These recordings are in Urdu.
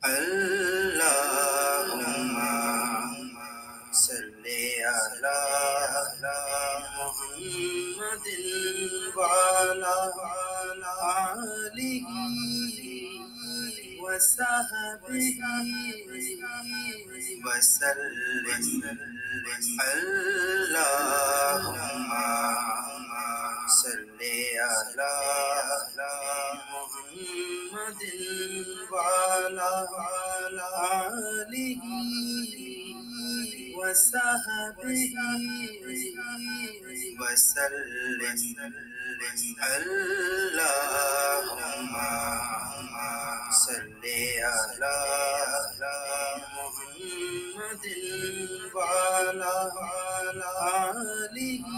Allahumma salli ala Muhammadin wa ala alihi wa sahbihi wa sallim. Allahumma salli ala Muhammadin wa ala alihi wa sahbihi wa sallim. Allahumma salli ala Muhammadin wa ala alihi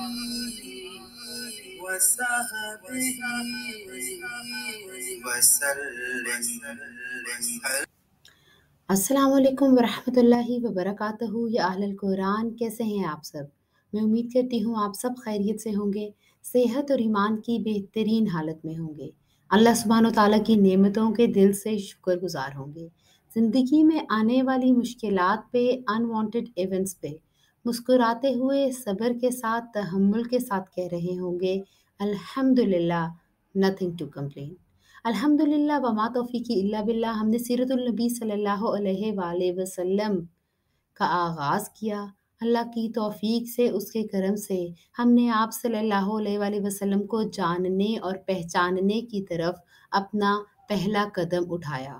wa sahbihi wa sallim. अस्सलाम वालेकुम वरहमतुल्लाहि वबरकातुहू या अहलल कुरान, कैसे हैं आप सब। मैं उम्मीद करती हूँ आप सब खैरियत से होंगे, सेहत और ईमान की बेहतरीन हालत में होंगे। अल्लाह सुब्हानो ताला की नेमतों के दिल से शुक्रगुजार होंगे। ज़िंदगी में आने वाली मुश्किलात पे, अनवांटेड इवेंट्स पे मुस्कुराते हुए सब्र के साथ, तहम्मुल के साथ कह रहे होंगे अल्हम्दुलिल्लाह, नथिंग टू कंप्लेन। अल्हम्दुलिल्लाह वमा तौफीकी इल्ला बिल्लाह। हमने सीरतुल नबी सल्लल्लाहु अलैहि वसल्लम का आगाज़ किया। अल्लाह की तौफीक से, उसके करम से हमने आप सल्लल्लाहु अलैहि वसल्लम को जानने और पहचानने की तरफ अपना पहला कदम उठाया।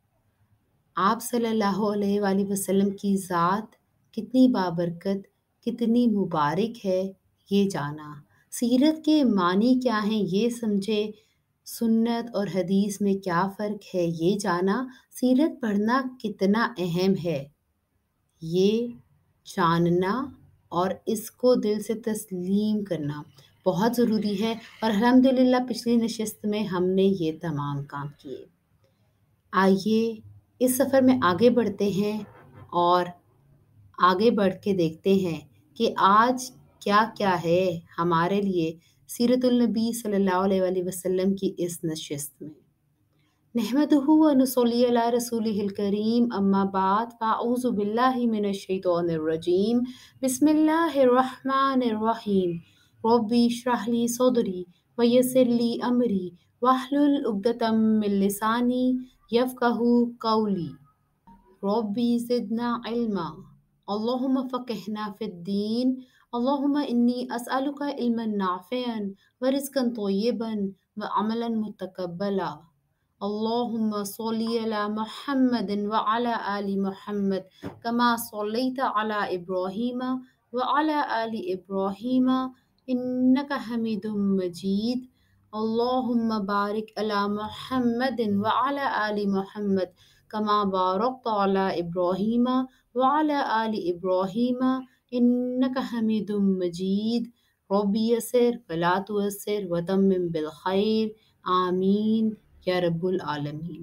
आप सल्लल्लाहु अलैहि वसल्लम की ज़ात कितनी बाबरकत, कितनी मुबारक है, ये जाना। सीरत के मानी क्या हैं ये समझे। सुन्नत और हदीस में क्या फ़र्क है ये जाना। सीरत पढ़ना कितना अहम है ये जानना और इसको दिल से तस्लीम करना बहुत ज़रूरी है। और अल्हम्दुलिल्लाह पिछली नशिस्त में हमने ये तमाम काम किए। आइए इस सफ़र में आगे बढ़ते हैं और आगे बढ़ के देखते हैं कि आज क्या-क्या है हमारे लिए सीरतुल नबी सल्लल्लाहु अलैहि वसल्लम की इस नशिस्त में। नहमदुहु व नुसल्ली अला रसूलिहिल करीम, अम्मा बाद, फ़अऊज़ु बिल्लाहि मिनश शैतानिर रजीम, बिस्मिल्लाहिर रहमानिर रहीम। रब्बी इश्रह ली सदरी व यस्सिर ली अमरी वहलुल उक़दतम मिन लिसानी यफ़क़हू क़ौली। रब्बी ज़िदना इल्मा, अल्लाहुम्मा फ़क़िहना फ़िद्दीन, अल्लाहुम्मा इन्नी अस्अलुका इल्मन नाफ़िअन व रिज़्क़न तय्यिबन व अमलन मुतक़ब्बला। अल्लाहुम्मा सल्लि अला मुहम्मदिन व अला आलि मुहम्मद कमा सल्लैता अला इब्राहीम व अला आलि इब्राहीम इन्नका हमीदुम मजीद। अल्लाहुम्मा बारिक अला मुहम्मदिन व अला आलि मुहम्मद कमा बारकत अला इब्राहीम व अला आलि इब्राहीम इन्नका हमीदुम मजीद। रब्बी यस्सिर वला तुअस्सिर व तम्मिम बिल खैर, आमीन या रब्बुल आलमीन।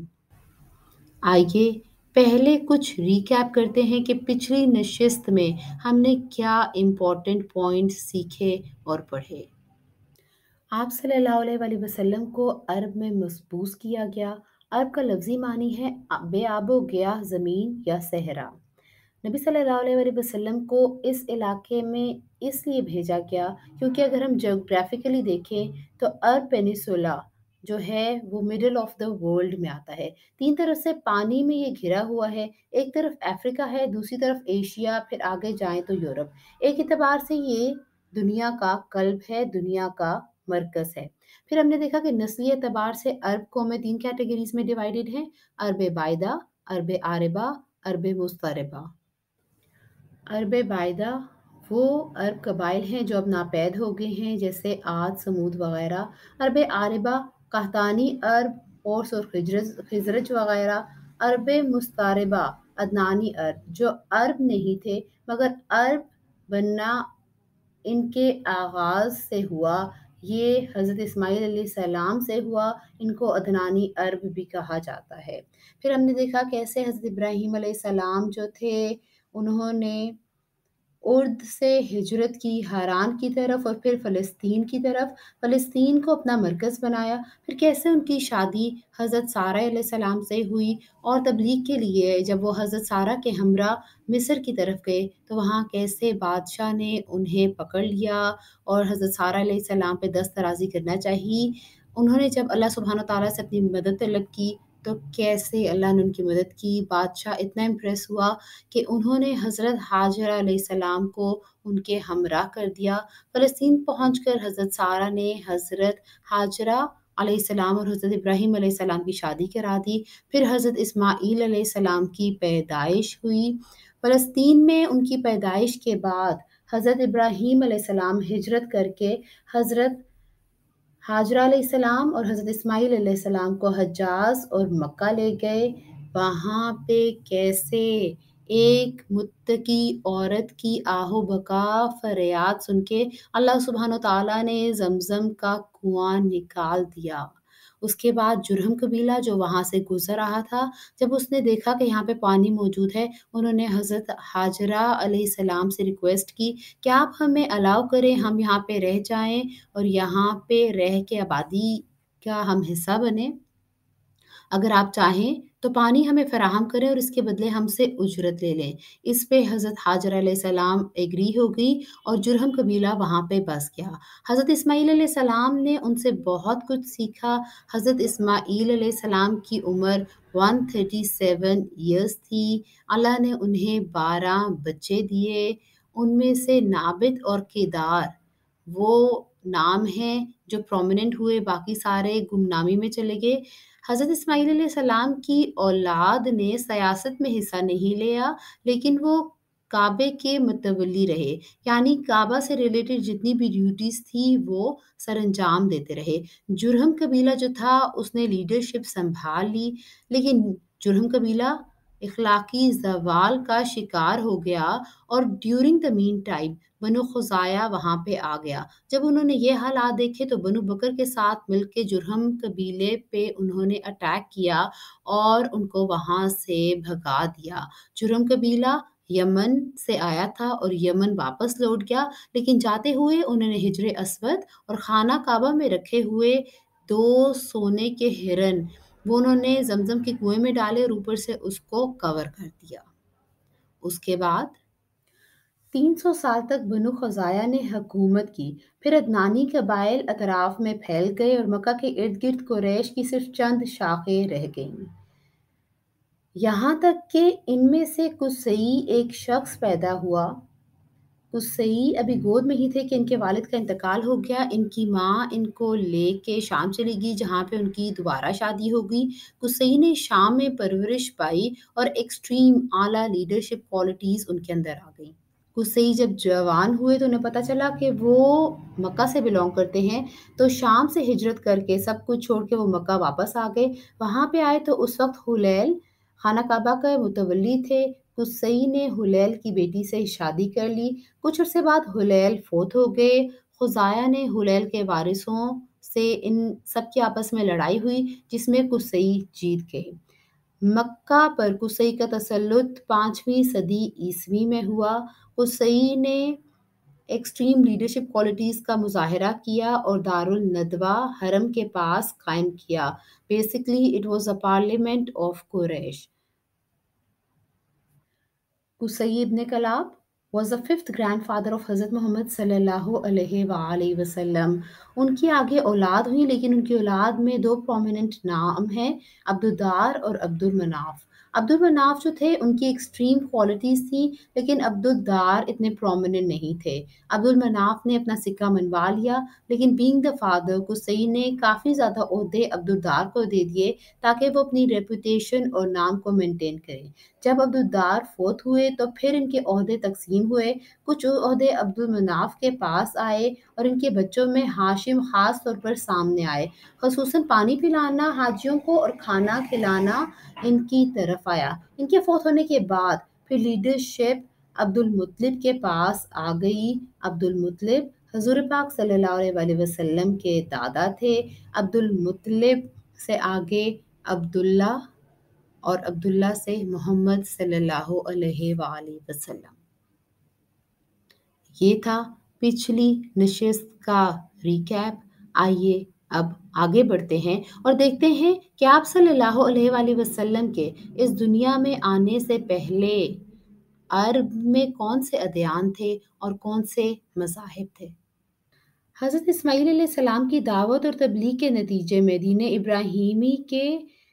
आइए पहले कुछ रिकैप करते हैं कि पिछली नशिस्त में हमने क्या इम्पोर्टेंट पॉइंट्स सीखे और पढ़े। आप सल्लल्लाहु अलैहि वसल्लम को अरब में मसबूस किया गया। अरब का लफ्ज़ी मानी है बेआबो गया ज़मीन या सहरा। नबी सल्लल्लाहु अलैहि वसल्लम को इस इलाके में इसलिए भेजा गया क्योंकि अगर हम ज्योग्राफिकली देखें तो अरब पेनिसुला जो है वो मिडल ऑफ द वर्ल्ड में आता है। 3 तरफ से पानी में ये घिरा हुआ है। एक तरफ अफ्रीका है, दूसरी तरफ एशिया, फिर आगे जाएं तो यूरोप। एक एतबार से ये दुनिया का कल्ब है, दुनिया का मरकज़ है। फिर हमने देखा कि नस्ली एतबार से अरब कौमें 3 कैटेगरीज़ में डिवाइडेड हैं, अरब बायदा, अरब आरिबा, अरब मुस्तरिबा। अरब बायदा वो अरब कबाइल हैं जो अब नापैद हो गए हैं, जैसे आद, समूद वगैरह। अरब आरिबा कहतानी अरब, औस और खिज़रज वगैरह। अरब मुस्तरिबा अदनानी अरब जो अरब नहीं थे मगर अरब बनना इनके आगाज़ से हुआ। ये हज़रत इस्माईल अलैहिस्सलाम से हुआ। इनको अदनानी अरब भी कहा जाता है। फिर हमने देखा कैसे हज़रत इब्राहीम अलैहिस्सलाम जो थे उन्होंने ارد سے ہجرت کی حران کی طرف اور پھر فلسطین کی طرف، فلسطین کو اپنا مرکز بنایا، پھر کیسے ان کی شادی حضرت سارہ علیہ السلام سے ہوئی، اور تبلیغ کے لیے جب وہ حضرت سارہ کے ہمراہ مصر کی طرف گئے تو وہاں کیسے بادشاہ نے انہیں پکڑ لیا اور حضرت سارہ علیہ السلام پہ دست درازی کرنا چاہی۔ انہوں نے جب اللہ سبحانہ تعالیٰ سے اپنی مدد طلب کی تو کیسے اللہ نے ان کی مدد کی۔ بادشاہ اتنا امپریس ہوا کہ انہوں نے حضرت حاجرہ علیہ السلام کو ان کے ہمراہ کر دیا۔ فلسطین پہنچ کر حضرت سارہ نے حضرت حاجرہ علیہ السلام اور حضرت ابراہیم علیہ السلام کی شادی کرا دی۔ پھر حضرت اسماعیل علیہ السلام کی پیدائش ہوئی۔ فلسطین میں ان کی پیدائش کے بعد حضرت ابراہیم علیہ السلام ہجرت کر کے حضرت حاجرہ علیہ السلام اور حضرت اسماعیل علیہ السلام کو حجاز اور مکہ لے گئے۔ وہاں پہ کیسے ایک متقی عورت کی آہ و بکا فریاد سن کے اللہ سبحانہ تعالیٰ نے زمزم کا کنواں نکال دیا۔ اس کے بعد جرہم قبیلہ جو وہاں سے گزر رہا تھا، جب اس نے دیکھا کہ یہاں پہ پانی موجود ہے، انہوں نے حضرت حاجرہ علیہ السلام سے ریکویسٹ کی کہ آپ ہمیں الاؤ کریں، ہم یہاں پہ رہ جائیں اور یہاں پہ رہ کے آبادی کا ہم حصہ بنیں۔ اگر آپ چاہیں تو پانی ہمیں فراہم کریں اور اس کے بدلے ہم سے اجرت لے لیں۔ اس پہ حضرت حاجرہ علیہ السلام ایگری ہو گئی اور جرہم قبیلہ وہاں پہ بس گیا۔ حضرت اسماعیل علیہ السلام نے ان سے بہت کچھ سیکھا۔ حضرت اسماعیل علیہ السلام کی عمر 137 ایئرس تھی۔ اللہ نے انہیں 12 بچے دیے، ان میں سے نابت اور کیدار وہ نام ہیں جو پرومیننٹ ہوئے، باقی سارے گمنامی میں چلے گئے۔ حضرت اسماعیل علیہ السلام کی اولاد نے سیاست میں حصہ نہیں لیا، لیکن وہ کعبے کے متولی رہے، یعنی کعبہ سے ریلیٹڈ جتنی بھی ڈیوٹیز تھی وہ سر انجام دیتے رہے۔ جرہم قبیلہ جو تھا اس نے لیڈرشپ سنبھال لی، لیکن جرہم قبیلہ اخلاقی زوال کا شکار ہو گیا اور ڈیورنگ دا مین ٹائم بنو خزاعہ وہاں پہ آ گیا۔ جب انہوں نے یہ حالات دیکھے تو بنو بکر کے ساتھ مل کے جرہم قبیلے پہ انہوں نے اٹیک کیا اور ان کو وہاں سے بھگا دیا۔ جرہم قبیلہ یمن سے آیا تھا اور یمن واپس لوٹ گیا، لیکن جاتے ہوئے انہوں نے حجر اسود اور خانہ کعبہ میں رکھے ہوئے 2 سونے کے ہرن وہ انہوں نے زمزم کے کنویں میں ڈالے اور اوپر سے اس کو کور کر دیا۔ اس کے بعد 300 سال تک بنو خزاعہ نے حکومت کی، پھر عدنانی قبائل اطراف میں پھیل گئے اور مکہ کے ارد گرد قریش کی صرف چند شاخیں رہ گئیں، یہاں تک کہ ان میں سے قصی ایک شخص پیدا ہوا۔ قصی ابھی گود میں ہی تھے کہ ان کے والد کا انتقال ہو گیا۔ ان کی ماں ان کو لے کے شام چلی گئی، جہاں پہ ان کی دوبارہ شادی ہو گئی۔ قصی نے شام میں پرورش پائی اور ایکسٹریم اعلیٰ لیڈرشپ کوالٹیز ان کے اندر آ گئیں۔ قصی جب جوان ہوئے تو انہیں پتہ چلا کہ وہ مکہ سے بلونگ کرتے ہیں، تو شام سے ہجرت کر کے سب کچھ چھوڑ کے وہ مکہ واپس آ گئے۔ وہاں پہ آئے تو اس وقت حلیل خانہ کعبہ کا متولی تھے۔ قصی نے حلیل کی بیٹی سے شادی کر لی۔ کچھ عرصے بعد حلیل فوت ہو گئے۔ خزاعہ نے حلیل کے وارثوں سے ان سب کی آپس میں لڑائی ہوئی، جس میں قصی جیت گئے۔ مکہ پر قصی کا تسلط 5ویں صدی عیسوی میں ہوا۔ قصی نے ایکسٹریم لیڈرشپ کوالٹیز کا مظاہرہ کیا اور دارالندوہ حرم کے پاس قائم کیا۔ Basically it was a parliament of Quraysh. Qusai ibn Kilab was the 5th grandfather of حضرت محمد صلی اللہ علیہ وآلہ وسلم۔ ان کی آگے اولاد ہوئی، لیکن ان کی اولاد میں 2 پرومیننٹ نام ہیں، عبدالدار اور عبدالمناف۔ عبدالمناف جو تھے ان کی ایکسٹریم کوالٹیز تھیں، لیکن عبدالدار اتنے پرومیننٹ نہیں تھے۔ عبدالمناف نے اپنا سکہ منوا لیا، لیکن بینگ دا فادر قصی نے کافی زیادہ عہدے عبدالدار کو دے دیے تاکہ وہ اپنی ریپوٹیشن اور نام کو مینٹین کریں۔ جب عبدالدار فوت ہوئے تو پھر ان کے عہدے تقسیم ہوئے، کچھ عہدے عبدالمناف کے پاس آئے اور ان کے بچوں میں ہاشم خاص طور پر سامنے آئے، خصوصاً پانی پلانا حاجیوں کو اور کھانا کھلانا ان کی طرف آیا۔ ان کے فوت ہونے کے بعد پھر لیڈرشپ عبدالمطلب کے پاس آ گئی۔ عبدالمطلب حضور پاک صلی اللہ علیہ وسلم کے دادا تھے۔ عبدالمطلب سے آگے عبداللہ اور عبداللہ سے محمد صلی اللہ علیہ وآلہ وسلم۔ یہ تھا پچھلی نشست کا ریکیپ۔ آئیے اب آگے بڑھتے ہیں اور دیکھتے ہیں کہ آپ صلی اللہ علیہ وآلہ وسلم کے اس دنیا میں آنے سے پہلے عرب میں کون سے ادیان تھے اور کون سے مذاہب تھے۔ حضرت اسماعیل علیہ السلام کی دعوت اور تبلیغ کے نتیجے میں دین ابراہیمی کے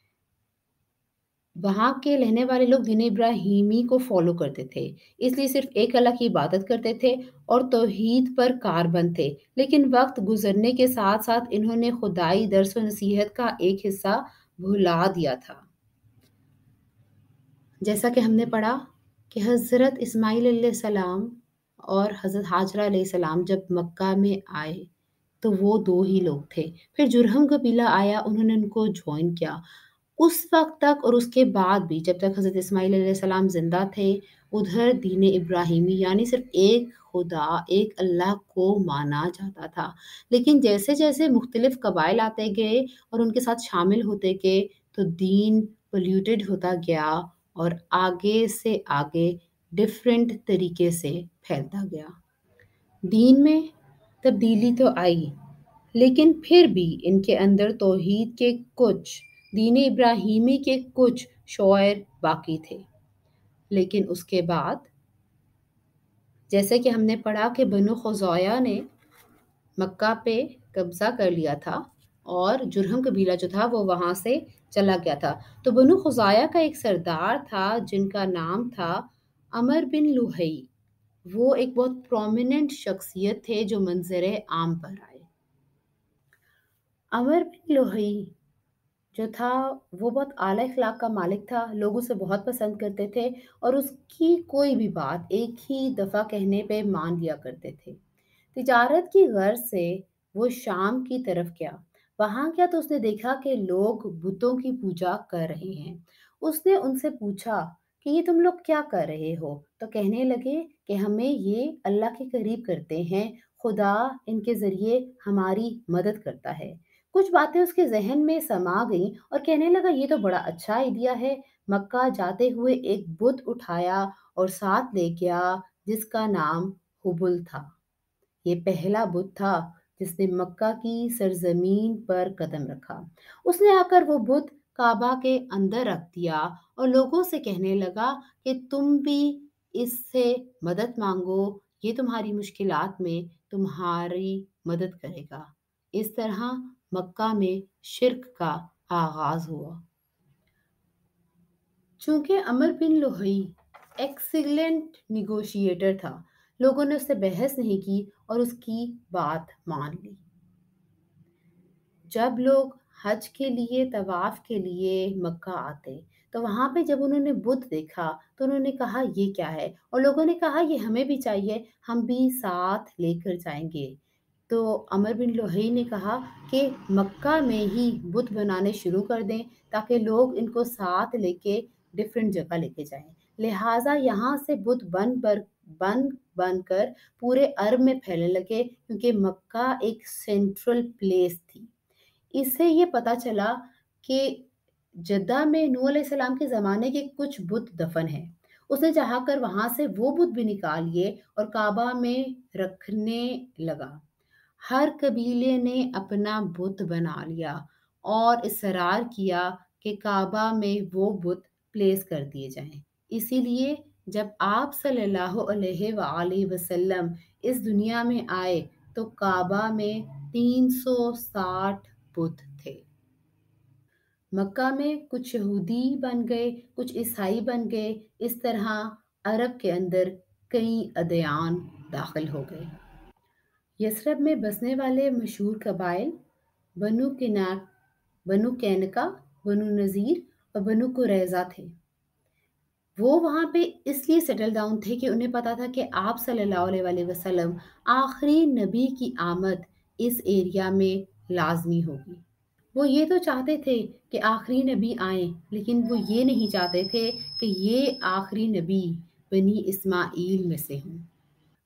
وہاں کے رہنے والے لوگ دین ابراہیمی کو فالو کرتے تھے، اس لیے صرف ایک اللہ کی عبادت کرتے تھے اور توحید پر کاربند تھے۔ لیکن وقت گزرنے کے ساتھ ساتھ انہوں نے خدائی درس و نصیحت کا ایک حصہ بھلا دیا تھا۔ جیسا کہ ہم نے پڑھا کہ حضرت اسماعیل علیہ السلام اور حضرت ہاجرہ علیہ السلام جب مکہ میں آئے تو وہ دو ہی لوگ تھے۔ پھر جرہم قبیلہ آیا، انہوں نے ان کو جوائن کیا۔ اس وقت تک اور اس کے بعد بھی جب تک حضرت اسماعیل علیہ السلام زندہ تھے، ادھر دین ابراہیمی یعنی صرف ایک خدا، ایک اللہ کو مانا جاتا تھا۔ لیکن جیسے جیسے مختلف قبائل آتے گئے اور ان کے ساتھ شامل ہوتے گئے تو دین پولیوٹڈ ہوتا گیا اور آگے سے آگے ڈیفرنٹ طریقے سے پھیلتا گیا۔ دین میں تبدیلی تو آئی، لیکن پھر بھی ان کے اندر توحید کے کچھ، دین ابراہیمی کے کچھ شعائر باقی تھے۔ لیکن اس کے بعد جیسے کہ ہم نے پڑھا کہ بنو خزاعہ نے مکہ پہ قبضہ کر لیا تھا اور جرہم قبیلہ جو تھا وہ وہاں سے چلا گیا تھا، تو بنو خزاعہ کا ایک سردار تھا جن کا نام تھا عمر بن لوہی۔ وہ ایک بہت پرومیننٹ شخصیت تھے جو منظر عام پر آئے۔ عمر بن لوہی جو تھا وہ بہت اعلیٰ اخلاق کا مالک تھا، لوگ اسے بہت پسند کرتے تھے اور اس کی کوئی بھی بات ایک ہی دفعہ کہنے پہ مان لیا کرتے تھے۔ تجارت کی غرض سے وہ شام کی طرف گیا۔ وہاں گیا تو اس نے دیکھا کہ لوگ بتوں کی پوجا کر رہے ہیں۔ اس نے ان سے پوچھا کہ یہ تم لوگ کیا کر رہے ہو؟ تو کہنے لگے کہ ہمیں یہ اللہ کے قریب کرتے ہیں، خدا ان کے ذریعے ہماری مدد کرتا ہے۔ کچھ باتیں اس کے ذہن میں سما گئیں اور کہنے لگا یہ تو بڑا اچھا آئیڈیا ہے۔ مکہ جاتے ہوئے ایک بت اٹھایا اور ساتھ لے گیا جس کا نام ہبل تھا۔ یہ پہلا بت تھا جس نے مکہ کی سرزمین پر قدم رکھا۔ اس نے آ کر وہ بت کعبہ کے اندر رکھ دیا اور لوگوں سے کہنے لگا کہ تم بھی اس سے مدد مانگو، یہ تمہاری مشکلات میں تمہاری مدد کرے گا۔ اس طرح مکہ میں شرک کا آغاز ہوا۔ چونکہ عمر بن لوہی ایکسیلنٹ نیگوشیٹر تھا، لوگوں نے اس سے بحث نہیں کی اور اس کی بات مان لی۔ جب لوگ حج کے لیے، طواف کے لیے مکہ آتے تو وہاں پہ جب انہوں نے بت دیکھا تو انہوں نے کہا یہ کیا ہے، اور لوگوں نے کہا یہ ہمیں بھی چاہیے، ہم بھی ساتھ لے کر جائیں گے۔ تو عمر بن لوہی نے کہا کہ مکہ میں ہی بت بنانے شروع کر دیں تاکہ لوگ ان کو ساتھ لے کے ڈفرینٹ جگہ لے کے جائیں۔ لہٰذا یہاں سے بت بن کر پورے عرب میں پھیلنے لگے، کیونکہ مکہ ایک سینٹرل پلیس تھی۔ اس سے یہ پتہ چلا کہ جدہ میں نوح علیہ السلام کے زمانے کے کچھ بت دفن ہیں۔ اس نے چاہ کر وہاں سے وہ بت بھی نکال لیے اور کعبہ میں رکھنے لگا۔ ہر قبیلے نے اپنا بت بنا لیا اور اصرار کیا کہ کعبہ میں وہ بت پلیس کر دیے جائیں۔ اسی لیے جب آپ صلی اللہ علیہ وآلہ وسلم اس دنیا میں آئے تو کعبہ میں 360 بت تھے۔ مکہ میں کچھ یہودی بن گئے، کچھ عیسائی بن گئے، اس طرح عرب کے اندر کئی ادیان داخل ہو گئے۔ یثرب میں بسنے والے مشہور قبائل بنو کینکا، بنو نذیر اور بنو قریظہ تھے۔ وہ وہاں پہ اس لیے سیٹل ڈاؤن تھے کہ انہیں پتا تھا کہ آپ صلی اللہ علیہ وآلہ وسلم آخری نبی کی آمد اس ایریا میں لازمی ہوگی۔ وہ یہ تو چاہتے تھے کہ آخری نبی آئیں، لیکن وہ یہ نہیں چاہتے تھے کہ یہ آخری نبی بنی اسماعیل میں سے ہوں۔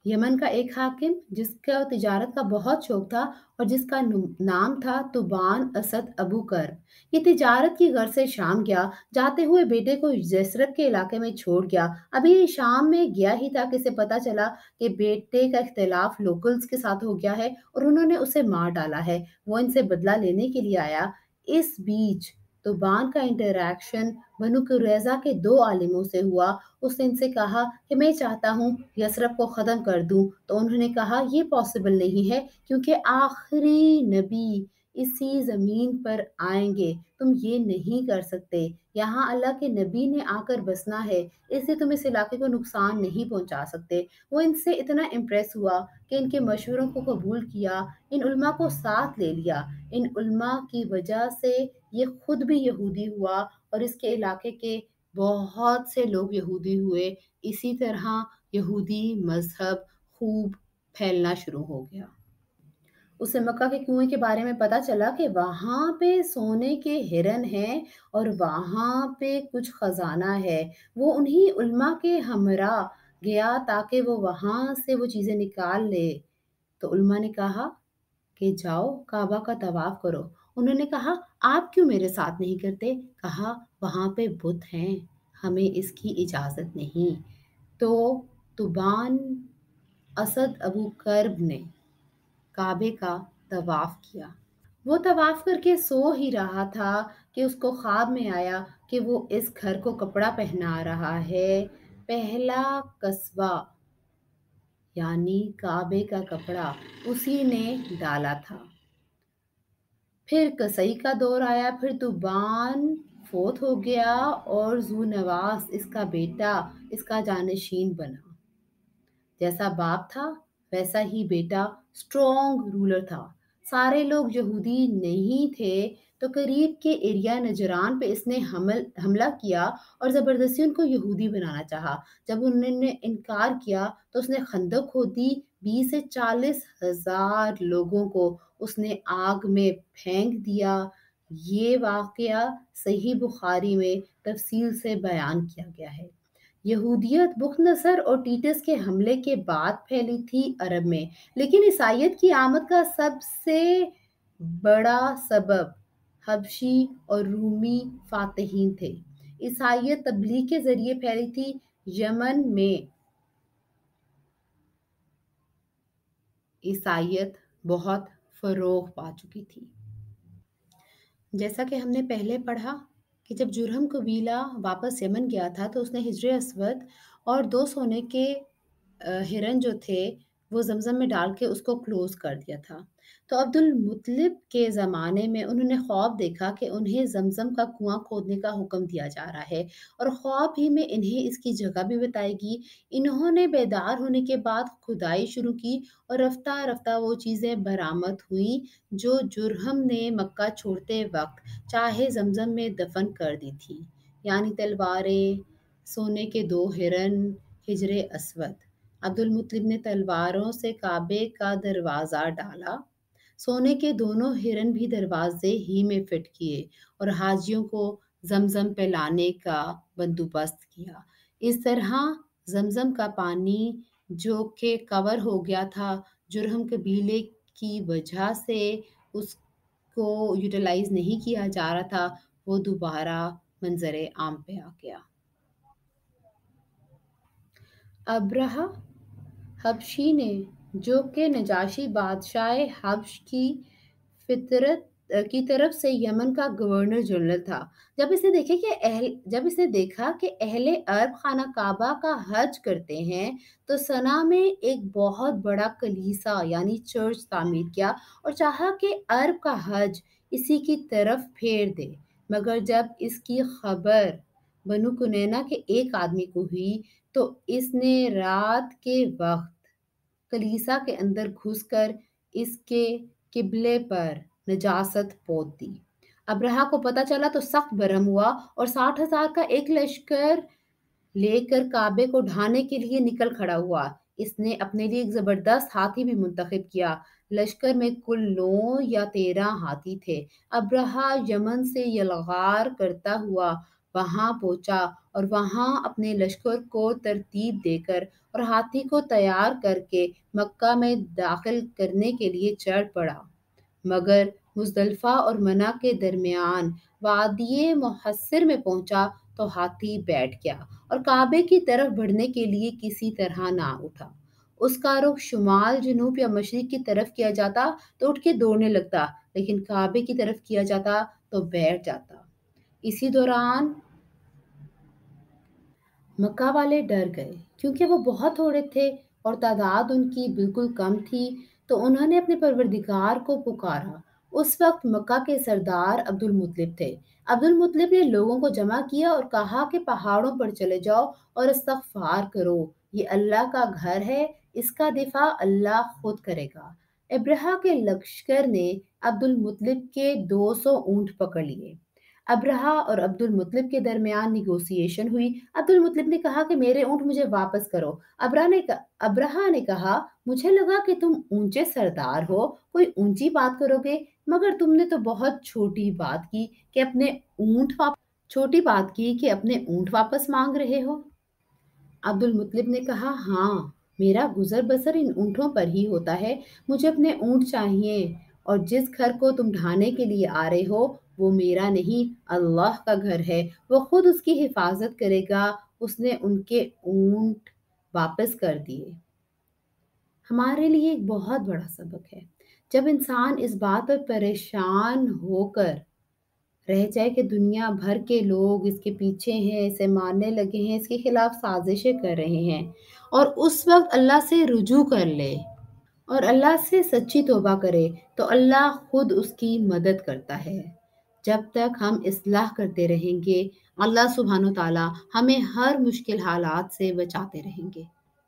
यमन का एक हाकिम जिसका तिजारत का बहुत शौक था और जिसका नाम था तुबान असद अबू कर, ये तिजारत की गर्ज से शाम गया। जाते हुए बेटे को जसरत के इलाके में छोड़ गया। अभी ये शाम में गया ही था कि इसे पता चला कि बेटे का इख्तिलाफ लोकल्स के साथ हो गया है और उन्होंने उसे मार डाला है। वो इनसे बदला लेने के लिए आया। इस बीच तुबान का इंटरैक्शन बनु कुरैज़ा के 2 आलिमों से हुआ। उसने इनसे कहा कि मैं चाहता हूँ यसरब को ख़त्म कर दूँ। तो उन्होंने कहा ये पॉसिबल नहीं है क्योंकि आखिरी नबी इसी ज़मीन पर आएंगे, तुम ये नहीं कर सकते। यहाँ अल्लाह के नबी ने आकर बसना है, इसलिए तुम इस इलाके को नुकसान नहीं पहुँचा सकते। वो इनसे इतना इम्प्रेस हुआ कि इनके मशवरों को कबूल किया, इन उलमा को साथ ले लिया। इन उलमा की वजह से ये खुद भी यहूदी हुआ और इसके इलाके के बहुत से लोग यहूदी हुए। इसी तरह यहूदी मज़हब खूब फैलना शुरू हो गया। उसे मक्का के कुएं के बारे में पता चला कि वहाँ पे सोने के हिरन हैं और वहाँ पे कुछ खजाना है। वो उन्हीं उल्मा के हमरा गया ताकि वो वहाँ से वो चीज़ें निकाल ले। तो उल्मा ने कहा कि जाओ काबा का तवाफ करो। उन्होंने कहा आप क्यों मेरे साथ नहीं करते? कहा वहाँ पे बुत हैं, हमें इसकी इजाज़त नहीं। तो तुबान असद अबू कर्ब ने काबे का तवाफ किया। वो तवाफ करके सो ही रहा था कि उसको ख्वाब में आया कि वो इस घर को कपड़ा पहना रहा है। पहला कस्बा यानी काबे का कपड़ा उसी ने डाला था। फिर कसई का दौर आया, फिर तुबान फोत हो गया और जू नवास इसका बेटा इसका जानशीन बना। जैसा बाप था वैसा ही बेटा स्ट्रॉन्ग रूलर था। सारे लोग यहूदी नहीं थे तो करीब के एरिया नजरान पे इसने हमला किया और ज़बरदस्ती उनको यहूदी बनाना चाहा। जब उन्होंने इनकार किया तो उसने खंदक खोदी। 20 से 40 हजार लोगों को उसने आग में फेंक दिया। ये वाकया सही बुखारी में तफसील से बयान किया गया है। यहूदियत बुखनसर और टीटस के हमले के बाद फैली थी अरब में, लेकिन ईसाइयत की आमद का सबसे बड़ा सबब हबशी और रूमी फातहीन थे। ईसाइयत तबलीग के जरिए फैली थी। यमन में ईसाइयत बहुत फरोग पा चुकी थी। जैसा कि हमने पहले पढ़ा कि जब जुरहम कबीला वापस यमन गया था तो उसने हिजर असवद और 2 सोने के हिरन जो थे वो ज़मज़म में डाल के उसको क्लोज़ कर दिया था। तो अब्दुल मुत्तलिब के ज़माने में उन्होंने ख्वाब देखा कि उन्हें ज़मज़म का कुआँ खोदने का हुक्म दिया जा रहा है और ख्वाब ही में इन्हें इसकी जगह भी बताएगी। इन्होंने बेदार होने के बाद खुदाई शुरू की और रफ्ता-रफ्ता वो चीज़ें बरामद हुई जो जुरहम ने मक्का छोड़ते वक़्त चाहे ज़मज़म में दफ़न कर दी थी, यानी तलवारें, सोने के 2 हिरन, हिजर असवद। अब्दुल मुत्तलिब ने तलवारों से काबे का दरवाज़ा डाला। सोने के दोनों हिरन भी दरवाजे ही में फिट किए और हाजियों को ज़मज़म पे लाने का बंदोबस्त किया। इस तरह ज़मज़म का पानी जो कि कवर हो गया था जुरहम कबीले की वजह से उसको यूटिलाइज़ नहीं किया जा रहा था, वो दोबारा मंज़र आम पे आ गया। अब्रहा हबशी ने जो कि नजाशी बादशाह हब्श की फितरत की तरफ से यमन का गवर्नर जनरल था। जब इसने देखा कि अहले अरब खाना काबा का हज करते हैं तो सना में एक बहुत बड़ा कलीसा यानी चर्च तामीर किया और चाहा कि अरब का हज इसी की तरफ फेर दे। मगर जब इसकी खबर बनु कुनैना के एक आदमी को हुई तो इसने रात के वक्त कलीसा के अंदर घुसकर इसके किबले पर नजासत पोत दी। अब्रहा को पता चला तो सख्त बरहम हुआ और 60,000 का एक लश्कर लेकर काबे को ढाने के लिए निकल खड़ा हुआ। इसने अपने लिए एक जबरदस्त हाथी भी मुंतखब किया। लश्कर में कुल 9 या 13 हाथी थे। अब्रहा यमन से यलगार करता हुआ وہاں پہنچا اور وہاں اپنے لشکر کو ترتیب دے کر اور ہاتھی کو تیار کر کے مکہ میں داخل کرنے کے لیے چڑھ پڑا، مگر مزدلفہ اور منی کے درمیان وادی محصر میں پہنچا تو ہاتھی بیٹھ گیا اور کعبے کی طرف بڑھنے کے لیے کسی طرح نہ اٹھا۔ اس کا رخ شمال، جنوب یا مشرق کی طرف کیا جاتا تو اٹھ کے دوڑنے لگتا، لیکن کعبے کی طرف کیا جاتا تو بیٹھ جاتا۔ اسی دوران مکہ والے ڈر گئے کیونکہ وہ بہت تھوڑے تھے اور تعداد ان کی بالکل کم تھی، تو انہوں نے اپنے پروردگار کو پکارا۔ اس وقت مکہ کے سردار عبد المطلب تھے۔ عبد المطلب نے لوگوں کو جمع کیا اور کہا کہ پہاڑوں پر چلے جاؤ اور استغفار کرو، یہ اللہ کا گھر ہے، اس کا دفاع اللہ خود کرے گا۔ ابرہہ کے لشکر نے عبد المطلب کے 200 اونٹ پکڑ لیے۔ ابرہہ اور عبد المطلب کے درمیان نیگوسیشن ہوئی۔ عبد المطلب نے کہا کہ میرے اونٹ مجھے واپس کرو۔ ابرہہ نے کہا مجھے لگا کہ تم اونچے سردار ہو، کوئی اونچی بات کرو گے، مگر تم نے تو بہت چھوٹی بات کی کہ اپنے اونٹ واپس مانگ رہے ہو۔ عبد المطلب نے کہا ہاں، میرا گزر بسر ان اونٹوں پر ہی ہوتا ہے، مجھے اپنے اونٹ چاہیے، اور جس گھر کو تم ڈھانے کے لیے آ رہے ہو وہ میرا نہیں، اللہ کا گھر ہے، وہ خود اس کی حفاظت کرے گا۔ اس نے ان کے اونٹ واپس کر دیے۔ ہمارے لیے ایک بہت بڑا سبق ہے، جب انسان اس بات پر پریشان ہو کر رہ جائے کہ دنیا بھر کے لوگ اس کے پیچھے ہیں، اسے مارنے لگے ہیں، اس کے خلاف سازشیں کر رہے ہیں، اور اس وقت اللہ سے رجوع کر لے اور اللہ سے سچی توبہ کرے تو اللہ خود اس کی مدد کرتا ہے۔ جب تک ہم اصلاح کرتے رہیں گے، اللہ سبحانہ و تعالیٰ ہمیں ہر مشکل حالات سے بچاتے رہیں گے۔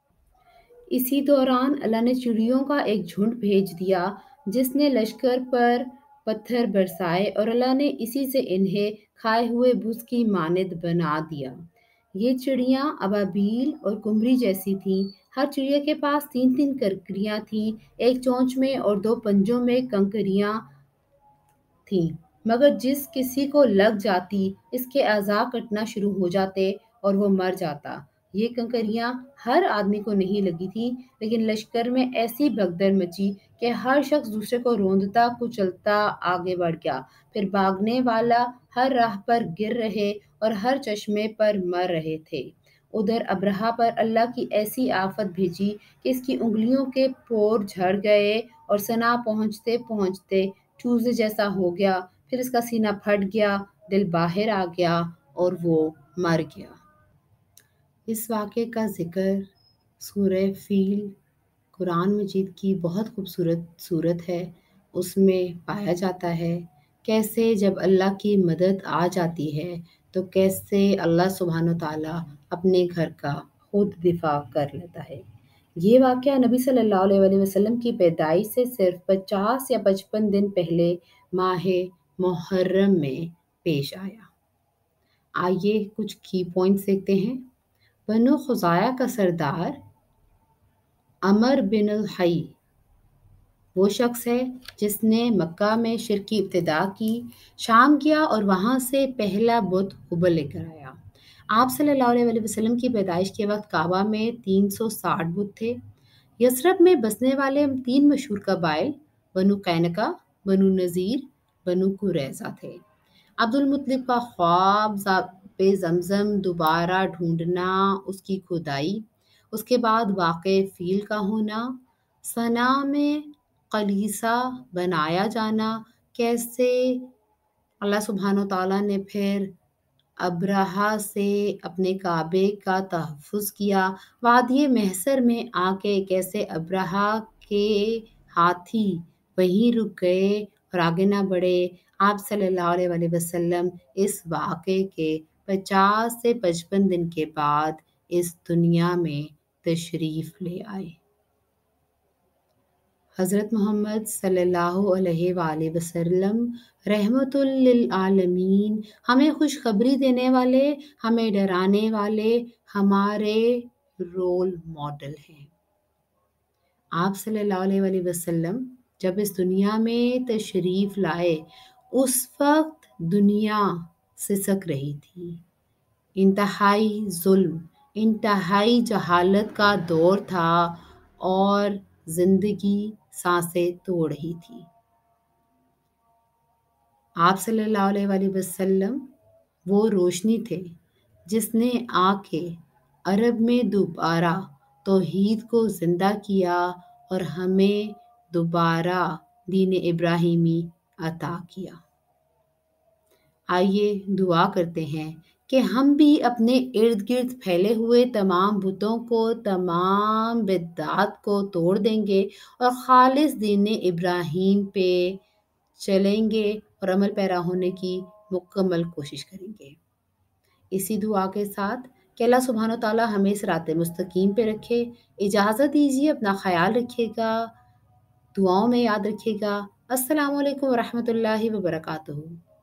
اسی دوران اللہ نے چڑیوں کا ایک جھنڈ بھیج دیا جس نے لشکر پر پتھر برسائے، اور اللہ نے اسی سے انہیں کھائے ہوئے بھس کی مانند بنا دیا۔ یہ چڑیاں ابابیل اور قمری جیسی تھیں۔ ہر چڑیا کے پاس 3 کنکریاں تھیں، ایک چونچ میں اور 2 پنجوں میں کنکریاں تھیں، مگر جس کسی کو لگ جاتی اس کے اعضاء کٹنا شروع ہو جاتے اور وہ مر جاتا۔ یہ کنکریاں ہر آدمی کو نہیں لگی تھیں، لیکن لشکر میں ایسی بھگدڑ مچی کہ ہر شخص دوسرے کو روندتا کچلتا آگے بڑھ گیا، پھر بھاگنے والا ہر راہ پر گر رہے اور ہر چشمے پر مر رہے تھے۔ ادھر ابرہہ پر اللہ کی ایسی آفت بھیجی کہ اس کی انگلیوں کے پور جھڑ گئے اور سنا پہنچتے پہنچتے چوزے جیسا ہو گیا، پھر اس کا سینہ پھٹ گیا، دل باہر آ گیا اور وہ مر گیا۔ اس واقعے کا ذکر سورہ فیل قرآن مجید کی بہت خوبصورت صورت ہے، اس میں پایا جاتا ہے کیسے جب اللہ کی مدد آ جاتی ہے تو کیسے اللہ سبحانہ تعالیٰ اپنے گھر کا خود دفاع کر لیتا ہے۔ یہ واقعہ نبی صلی اللہ علیہ وسلم کی پیدائش سے صرف 50 یا 55 دن پہلے ماہ محرم میں پیش آیا۔ آئیے کچھ کی پوائنٹس دیکھتے ہیں۔ بنو خزاعہ کا سردار عمر بن الحی وہ شخص ہے جس نے مکہ میں شرک کی ابتدا کی، شام گیا اور وہاں سے پہلا بت ہبل لے کر آیا۔ آپ صلی اللہ علیہ وسلم کی پیدائش کے وقت کعبہ میں 360 بت تھے۔ یثرب میں بسنے والے 3 مشہور قبائل بنو قینقاع، بنو نذیر، بنو قریظہ تھے۔ عبد المطلب کا خواب زمزم دوبارہ ڈھونڈنا، اس کی کھدائی، اس کے بعد واقع فیل کا ہونا، صنع میں کلیسا بنایا جانا، کیسے اللہ سبحانہ تعالیٰ نے پھر ابرہہ سے اپنے کعبے کا تحفظ کیا، وادی محصر میں آ کے کیسے ابرہہ کے ہاتھی وہیں رک گئے اور آگے نہ بڑھے۔ آپ صلی اللہ علیہ وسلم اس واقعے کے 50 سے 55 دن کے بعد اس دنیا میں تشریف لے آئے۔ حضرت محمد صلی اللہ علیہ وآلہ وسلم رحمت للعالمین ہمیں خوشخبری دینے والے، ہمیں ڈرانے والے، ہمارے رول ماڈل ہیں۔ آپ صلی اللہ علیہ وسلم جب اس دنیا میں تشریف لائے اس وقت دنیا سسک رہی تھی، انتہائی ظلم، انتہائی جہالت کا دور تھا اور زندگی سانسیں توڑ رہی تھی۔ آپ صلی اللہ علیہ وآلہ وسلم وہ روشنی تھے جس نے آ کے عرب میں دوبارہ توحید کو زندہ کیا اور ہمیں دوبارہ دین ابراہیمی عطا کیا۔ آئیے دعا کرتے ہیں کہ ہم بھی اپنے ارد گرد پھیلے ہوئے تمام بتوں کو، تمام بدعات کو توڑ دیں گے اور خالص دین ابراہیم پہ چلیں گے اور عمل پیرا ہونے کی مکمل کوشش کریں گے۔ اسی دعا کے ساتھ کہ اللہ سبحانہ و تعالی ہمیں صراط مستقیم پہ رکھے، اجازت دیجیے، اپنا خیال رکھیے گا، دعاؤں میں یاد رکھیے گا۔ السلام علیکم ورحمۃ اللہ وبرکاتہ۔